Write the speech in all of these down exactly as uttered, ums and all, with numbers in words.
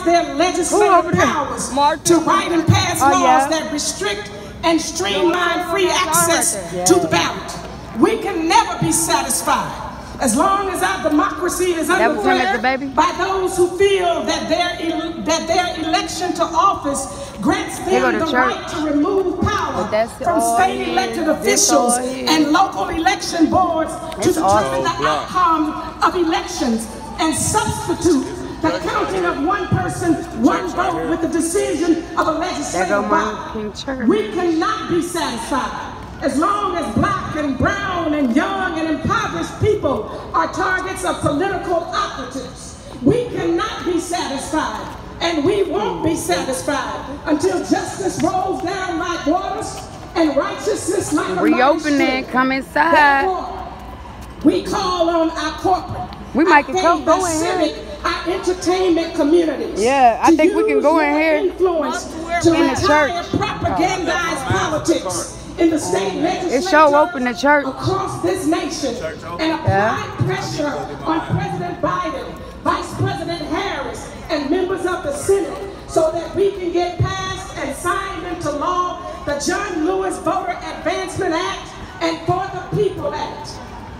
their legislative powers to write and pass oh, laws yeah. that restrict and streamline free access to the ballot. We can never be satisfied as long as our democracy is under threat by those who feel that their, that their election to office grants them the right to remove power from state elected officials and local election boards to determine the outcome of elections and substitute the counting of one person, one vote with the decision of a legislative body. We cannot be satisfied as long as black and brown and young and impoverished people are targets of political operatives. We cannot be satisfied, and we won't be satisfied until justice rolls down like waters and righteousness like a reopen it, come inside. Therefore, we call on our corporate, we might our can come go in civic, here. Our entertainment communities. Yeah, I think we can go in here influence to in the church. Propagandize politics in the state legislature. It show open the church across this nation and apply yeah. pressure on President Biden, Vice President Harris, and members of the Senate so that we can get passed and signed into law the John Lewis Voter Advancement Act and For the People Act.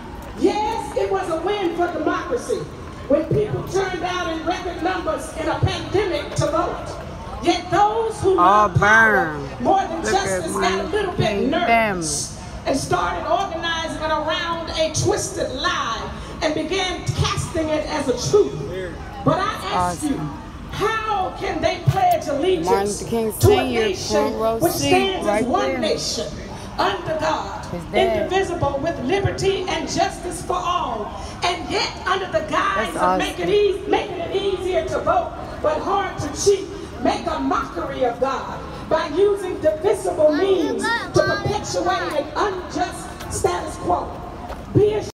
Yes, it was a win for democracy when people turned out in record numbers in a pandemic to vote. Yet those who love power more than justice got a little bit nervous and started organizing it around a twisted lie and began casting it as a truth. But I ask you, how can they pledge allegiance to a nation which stands as one nation, under God, indivisible, with liberty and justice for all, and yet under the guise of making it, easy, making it easier to vote but hard to cheat, make a mockery of God by using divisible means to perpetuate an unjust status quo? Be